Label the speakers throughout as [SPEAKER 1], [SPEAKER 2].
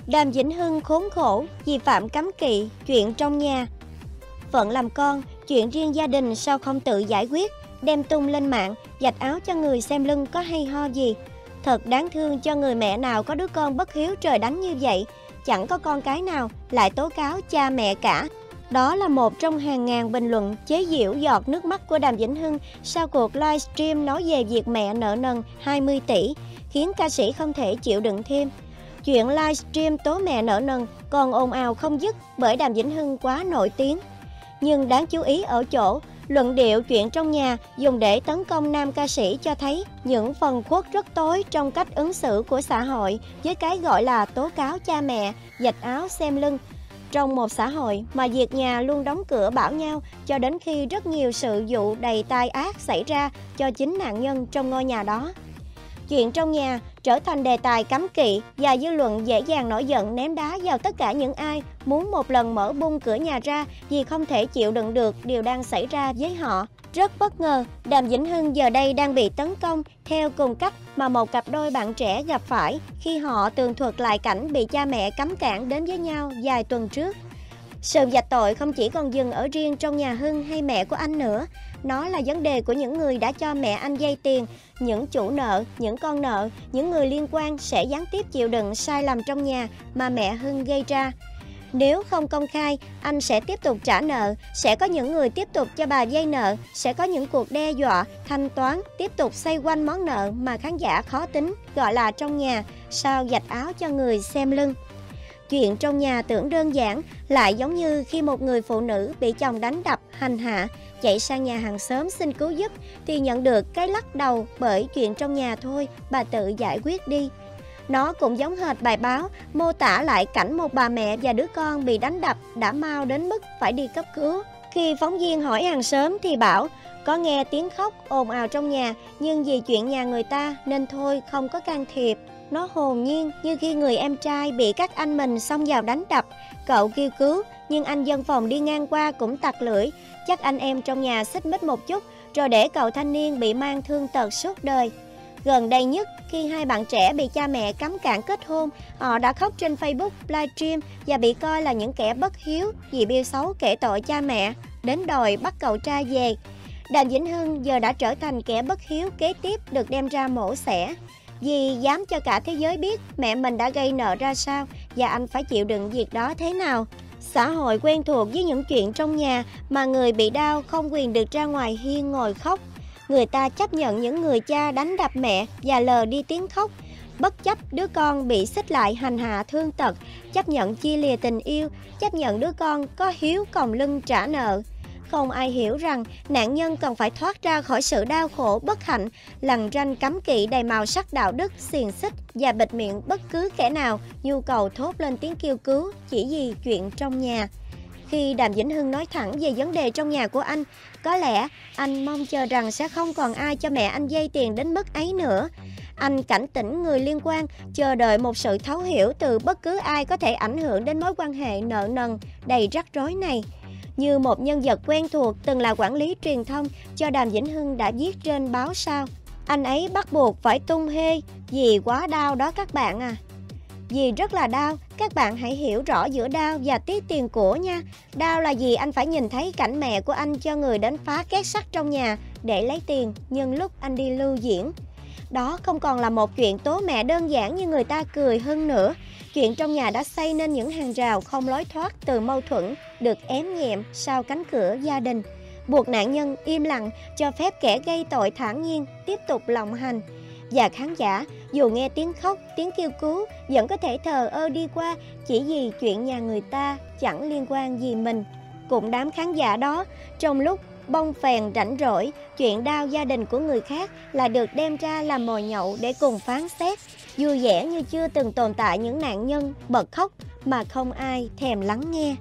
[SPEAKER 1] Đàm Vĩnh Hưng khốn khổ vì phạm cấm kỵ, chuyện trong nhà. Phận làm con, chuyện riêng gia đình sao không tự giải quyết, đem tung lên mạng, vạch áo cho người xem lưng có hay ho gì. Thật đáng thương cho người mẹ nào có đứa con bất hiếu trời đánh như vậy. Chẳng có con cái nào lại tố cáo cha mẹ cả. Đó là một trong hàng ngàn bình luận chế giễu giọt nước mắt của Đàm Vĩnh Hưng sau cuộc livestream nói về việc mẹ nợ nần 20 tỷ, khiến ca sĩ không thể chịu đựng thêm. Chuyện livestream tố mẹ nợ nần còn ồn ào không dứt bởi Đàm Vĩnh Hưng quá nổi tiếng. Nhưng đáng chú ý ở chỗ, luận điệu chuyện trong nhà dùng để tấn công nam ca sĩ cho thấy những phần khuất rất tối trong cách ứng xử của xã hội với cái gọi là tố cáo cha mẹ, vạch áo xem lưng. Trong một xã hội mà việc nhà luôn đóng cửa bảo nhau cho đến khi rất nhiều sự vụ đầy tai ác xảy ra cho chính nạn nhân trong ngôi nhà đó. Chuyện trong nhà trở thành đề tài cấm kỵ và dư luận dễ dàng nổi giận ném đá vào tất cả những ai muốn một lần mở bung cửa nhà ra vì không thể chịu đựng được điều đang xảy ra với họ. Rất bất ngờ, Đàm Vĩnh Hưng giờ đây đang bị tấn công theo cùng cách mà một cặp đôi bạn trẻ gặp phải khi họ tường thuật lại cảnh bị cha mẹ cấm cản đến với nhau vài tuần trước. Sự vạch tội không chỉ còn dừng ở riêng trong nhà Hưng hay mẹ của anh nữa. Nó là vấn đề của những người đã cho mẹ anh vay tiền, những chủ nợ, những con nợ, những người liên quan sẽ gián tiếp chịu đựng sai lầm trong nhà mà mẹ Hưng gây ra. Nếu không công khai, anh sẽ tiếp tục trả nợ, sẽ có những người tiếp tục cho bà vay nợ, sẽ có những cuộc đe dọa, thanh toán, tiếp tục xoay quanh món nợ mà khán giả khó tính, gọi là trong nhà, sao vạch áo cho người xem lưng. Chuyện trong nhà tưởng đơn giản, lại giống như khi một người phụ nữ bị chồng đánh đập, hành hạ, chạy sang nhà hàng xóm xin cứu giúp thì nhận được cái lắc đầu bởi chuyện trong nhà thôi, bà tự giải quyết đi. Nó cũng giống hệt bài báo mô tả lại cảnh một bà mẹ và đứa con bị đánh đập đã mau đến mức phải đi cấp cứu. Khi phóng viên hỏi hàng xóm thì bảo có nghe tiếng khóc ồn ào trong nhà nhưng vì chuyện nhà người ta nên thôi không có can thiệp. Nó hồn nhiên như khi người em trai bị các anh mình xông vào đánh đập, cậu kêu cứu nhưng anh dân phòng đi ngang qua cũng tặc lưỡi, chắc anh em trong nhà xích mích một chút rồi để cậu thanh niên bị mang thương tật suốt đời. Gần đây nhất, khi hai bạn trẻ bị cha mẹ cấm cản kết hôn, họ đã khóc trên Facebook livestream và bị coi là những kẻ bất hiếu vì bêu xấu kể tội cha mẹ, đến đòi bắt cậu trai về. Đàm Vĩnh Hưng giờ đã trở thành kẻ bất hiếu kế tiếp được đem ra mổ xẻ. Vì dám cho cả thế giới biết mẹ mình đã gây nợ ra sao và anh phải chịu đựng việc đó thế nào. Xã hội quen thuộc với những chuyện trong nhà mà người bị đau không quyền được ra ngoài hiên ngồi khóc. Người ta chấp nhận những người cha đánh đập mẹ và lờ đi tiếng khóc, bất chấp đứa con bị xích lại hành hạ thương tật, chấp nhận chia lìa tình yêu, chấp nhận đứa con có hiếu còng lưng trả nợ. Không ai hiểu rằng nạn nhân cần phải thoát ra khỏi sự đau khổ bất hạnh, lằn ranh cấm kỵ đầy màu sắc đạo đức, xiềng xích và bịt miệng bất cứ kẻ nào nhu cầu thốt lên tiếng kêu cứu chỉ vì chuyện trong nhà. Khi Đàm Vĩnh Hưng nói thẳng về vấn đề trong nhà của anh, có lẽ anh mong chờ rằng sẽ không còn ai cho mẹ anh vay tiền đến mức ấy nữa. Anh cảnh tỉnh người liên quan, chờ đợi một sự thấu hiểu từ bất cứ ai có thể ảnh hưởng đến mối quan hệ nợ nần đầy rắc rối này. Như một nhân vật quen thuộc từng là quản lý truyền thông cho Đàm Vĩnh Hưng đã viết trên báo Sao. Anh ấy bắt buộc phải tung hê vì quá đau đó các bạn à. Vì rất là đau, các bạn hãy hiểu rõ giữa đau và tiếc tiền của nha. Đau là gì anh phải nhìn thấy cảnh mẹ của anh cho người đến phá két sắt trong nhà để lấy tiền nhân lúc anh đi lưu diễn. Đó không còn là một chuyện tố mẹ đơn giản như người ta cười hơn nữa. Chuyện trong nhà đã xây nên những hàng rào không lối thoát từ mâu thuẫn được ém nhẹm sau cánh cửa gia đình, buộc nạn nhân im lặng, cho phép kẻ gây tội thản nhiên tiếp tục lộng hành. Và khán giả dù nghe tiếng khóc, tiếng kêu cứu vẫn có thể thờ ơ đi qua chỉ vì chuyện nhà người ta chẳng liên quan gì mình. Cùng đám khán giả đó, trong lúc bông phèn rảnh rỗi, chuyện đau gia đình của người khác là được đem ra làm mồi nhậu để cùng phán xét, vui vẻ như chưa từng tồn tại những nạn nhân bật khóc mà không ai thèm lắng nghe.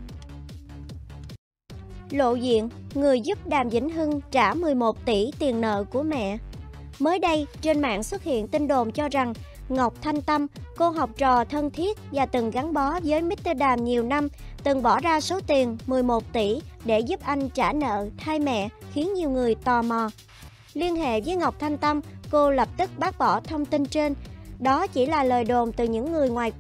[SPEAKER 1] Lộ diện, người giúp Đàm Vĩnh Hưng trả 11 tỷ tiền nợ của mẹ. Mới đây, trên mạng xuất hiện tin đồn cho rằng Ngọc Thanh Tâm, cô học trò thân thiết và từng gắn bó với Mr. Đàm nhiều năm, từng bỏ ra số tiền 11 tỷ để giúp anh trả nợ thay mẹ, khiến nhiều người tò mò. Liên hệ với Ngọc Thanh Tâm, cô lập tức bác bỏ thông tin trên. Đó chỉ là lời đồn từ những người ngoài cuộc.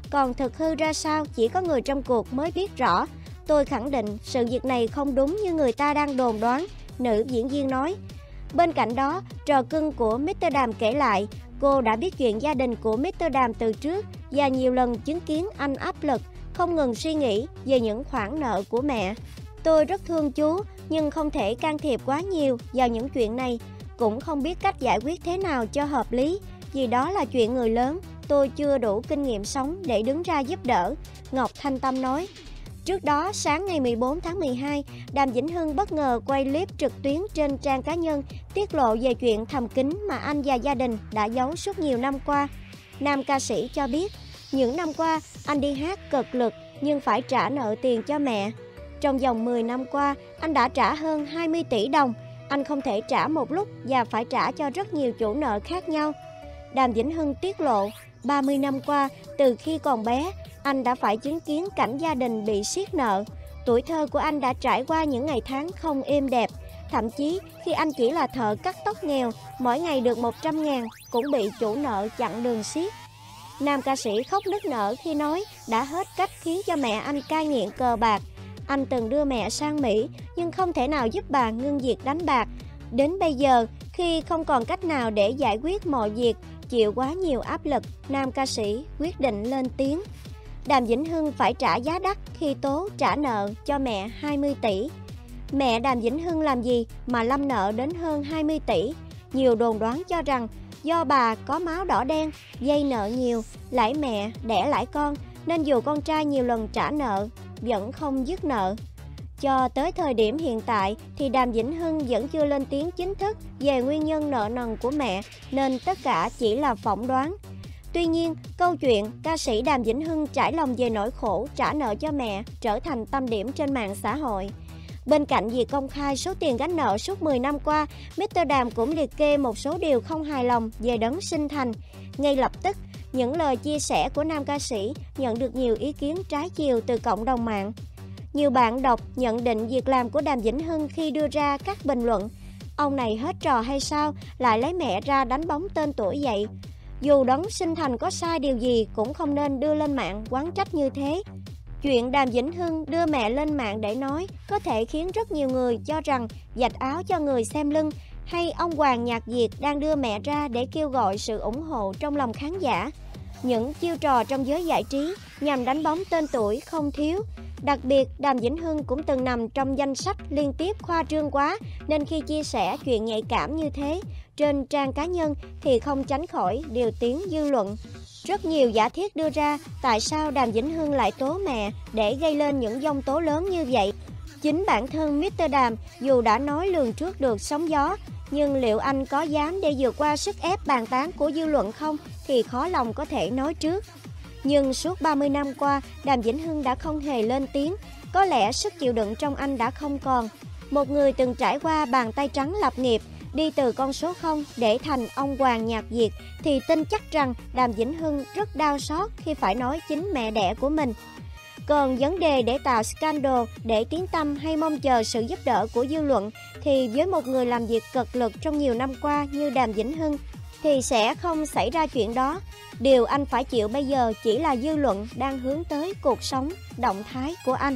[SPEAKER 1] còn thực hư ra sao chỉ có người trong cuộc mới biết rõ. Tôi khẳng định sự việc này không đúng như người ta đang đồn đoán, nữ diễn viên nói. Bên cạnh đó, trò cưng của Mr. Đàm kể lại, cô đã biết chuyện gia đình của Mr. Đàm từ trước và nhiều lần chứng kiến anh áp lực, không ngừng suy nghĩ về những khoản nợ của mẹ. Tôi rất thương chú, nhưng không thể can thiệp quá nhiều vào những chuyện này, cũng không biết cách giải quyết thế nào cho hợp lý, vì đó là chuyện người lớn, tôi chưa đủ kinh nghiệm sống để đứng ra giúp đỡ, Ngọc Thanh Tâm nói. Trước đó, sáng ngày 14 tháng 12, Đàm Vĩnh Hưng bất ngờ quay clip trực tuyến trên trang cá nhân tiết lộ về chuyện thầm kín mà anh và gia đình đã giấu suốt nhiều năm qua. Nam ca sĩ cho biết, những năm qua anh đi hát cực lực nhưng phải trả nợ tiền cho mẹ. Trong vòng 10 năm qua, anh đã trả hơn 20 tỷ đồng. Anh không thể trả một lúc và phải trả cho rất nhiều chủ nợ khác nhau. Đàm Vĩnh Hưng tiết lộ, 30 năm qua, từ khi còn bé, anh đã phải chứng kiến cảnh gia đình bị siết nợ. Tuổi thơ của anh đã trải qua những ngày tháng không êm đẹp. Thậm chí, khi anh chỉ là thợ cắt tóc nghèo, mỗi ngày được 100.000, cũng bị chủ nợ chặn đường siết. Nam ca sĩ khóc nức nở khi nói đã hết cách khiến cho mẹ anh cai nghiện cờ bạc. Anh từng đưa mẹ sang Mỹ, nhưng không thể nào giúp bà ngưng việc đánh bạc. Đến bây giờ, khi không còn cách nào để giải quyết mọi việc, chịu quá nhiều áp lực, nam ca sĩ quyết định lên tiếng. Đàm Vĩnh Hưng phải trả giá đắt khi tố trả nợ cho mẹ 20 tỷ. Mẹ Đàm Vĩnh Hưng làm gì mà lâm nợ đến hơn 20 tỷ? Nhiều đồn đoán cho rằng do bà có máu đỏ đen, dây nợ nhiều, lãi mẹ, đẻ lãi con, nên dù con trai nhiều lần trả nợ, vẫn không dứt nợ. Cho tới thời điểm hiện tại thì Đàm Vĩnh Hưng vẫn chưa lên tiếng chính thức về nguyên nhân nợ nần của mẹ, nên tất cả chỉ là phỏng đoán. Tuy nhiên, câu chuyện ca sĩ Đàm Vĩnh Hưng trải lòng về nỗi khổ trả nợ cho mẹ trở thành tâm điểm trên mạng xã hội. Bên cạnh việc công khai số tiền gánh nợ suốt 10 năm qua, Mr. Đàm cũng liệt kê một số điều không hài lòng về đấng sinh thành. Ngay lập tức, những lời chia sẻ của nam ca sĩ nhận được nhiều ý kiến trái chiều từ cộng đồng mạng. Nhiều bạn đọc nhận định việc làm của Đàm Vĩnh Hưng khi đưa ra các bình luận. Ông này hết trò hay sao, lại lấy mẹ ra đánh bóng tên tuổi vậy? Dù đấng sinh thành có sai điều gì cũng không nên đưa lên mạng oán trách như thế. Chuyện Đàm Vĩnh Hưng đưa mẹ lên mạng để nói có thể khiến rất nhiều người cho rằng vạch áo cho người xem lưng, hay ông Hoàng Nhạc Việt đang đưa mẹ ra để kêu gọi sự ủng hộ trong lòng khán giả. Những chiêu trò trong giới giải trí nhằm đánh bóng tên tuổi không thiếu. Đặc biệt, Đàm Vĩnh Hưng cũng từng nằm trong danh sách liên tiếp khoa trương quá, nên khi chia sẻ chuyện nhạy cảm như thế trên trang cá nhân thì không tránh khỏi điều tiếng dư luận. Rất nhiều giả thiết đưa ra tại sao Đàm Vĩnh Hưng lại tố mẹ để gây lên những dông tố lớn như vậy. Chính bản thân Mr. Đàm dù đã nói lường trước được sóng gió, nhưng liệu anh có dám để vượt qua sức ép bàn tán của dư luận không thì khó lòng có thể nói trước. Nhưng suốt 30 năm qua, Đàm Vĩnh Hưng đã không hề lên tiếng, có lẽ sức chịu đựng trong anh đã không còn. Một người từng trải qua bàn tay trắng lập nghiệp, đi từ con số 0 để thành ông Hoàng Nhạc Việt, thì tin chắc rằng Đàm Vĩnh Hưng rất đau xót khi phải nói chính mẹ đẻ của mình. Còn vấn đề để tạo scandal, để tiếng tăm hay mong chờ sự giúp đỡ của dư luận, thì với một người làm việc cực lực trong nhiều năm qua như Đàm Vĩnh Hưng, thì sẽ không xảy ra chuyện đó. Điều anh phải chịu bây giờ chỉ là dư luận đang hướng tới cuộc sống, động thái của anh.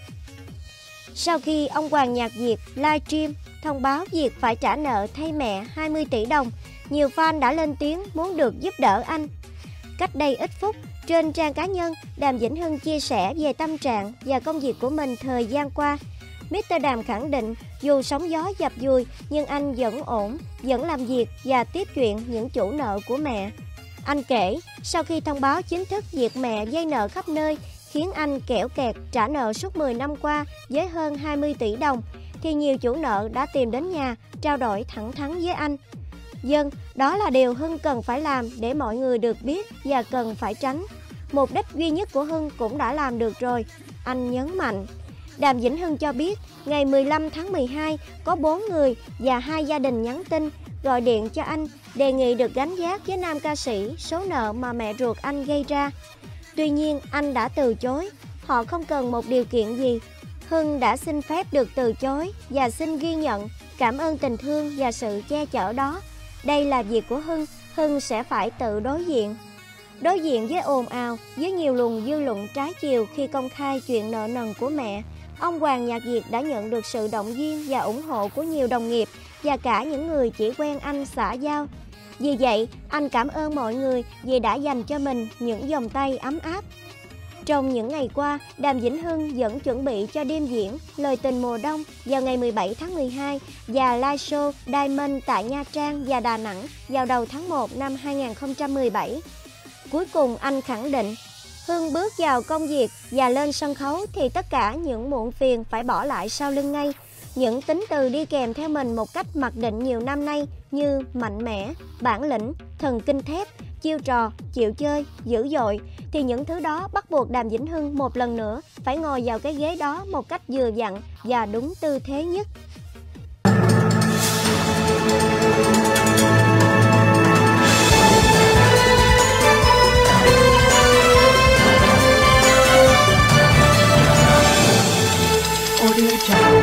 [SPEAKER 1] Sau khi ông Hoàng Nhạc Việt livestream thông báo việc phải trả nợ thay mẹ 20 tỷ đồng, nhiều fan đã lên tiếng muốn được giúp đỡ anh. Cách đây ít phút, trên trang cá nhân, Đàm Vĩnh Hưng chia sẻ về tâm trạng và công việc của mình thời gian qua. Mr. Đàm khẳng định dù sóng gió dập dùi nhưng anh vẫn ổn, vẫn làm việc và tiếp chuyện những chủ nợ của mẹ. Anh kể, sau khi thông báo chính thức việc mẹ vay nợ khắp nơi khiến anh kẻo kẹt trả nợ suốt 10 năm qua với hơn 20 tỷ đồng, thì nhiều chủ nợ đã tìm đến nhà trao đổi thẳng thắn với anh. Dân, đó là điều Hưng cần phải làm để mọi người được biết và cần phải tránh. Mục đích duy nhất của Hưng cũng đã làm được rồi, anh nhấn mạnh. Đàm Vĩnh Hưng cho biết, ngày 15 tháng 12, có 4 người và 2 gia đình nhắn tin, gọi điện cho anh, đề nghị được gánh vác với nam ca sĩ số nợ mà mẹ ruột anh gây ra. Tuy nhiên, anh đã từ chối, họ không cần một điều kiện gì. Hưng đã xin phép được từ chối và xin ghi nhận, cảm ơn tình thương và sự che chở đó. Đây là việc của Hưng, Hưng sẽ phải tự đối diện. Đối diện với ồn ào, với nhiều luồng dư luận trái chiều khi công khai chuyện nợ nần của mẹ, ông Hoàng Nhạc Việt đã nhận được sự động viên và ủng hộ của nhiều đồng nghiệp và cả những người chỉ quen anh xã giao. Vì vậy, anh cảm ơn mọi người vì đã dành cho mình những vòng tay ấm áp. Trong những ngày qua, Đàm Vĩnh Hưng vẫn chuẩn bị cho đêm diễn Lời Tình Mùa Đông vào ngày 17 tháng 12 và live show Diamond tại Nha Trang và Đà Nẵng vào đầu tháng 1 năm 2017. Cuối cùng anh khẳng định, Hưng bước vào công việc và lên sân khấu thì tất cả những muộn phiền phải bỏ lại sau lưng ngay. Những tính từ đi kèm theo mình một cách mặc định nhiều năm nay như mạnh mẽ, bản lĩnh, thần kinh thép, chiêu trò, chịu chơi, dữ dội thì những thứ đó bắt buộc Đàm Vĩnh Hưng một lần nữa phải ngồi vào cái ghế đó một cách vừa vặn và đúng tư thế nhất.
[SPEAKER 2] Audio Jungle.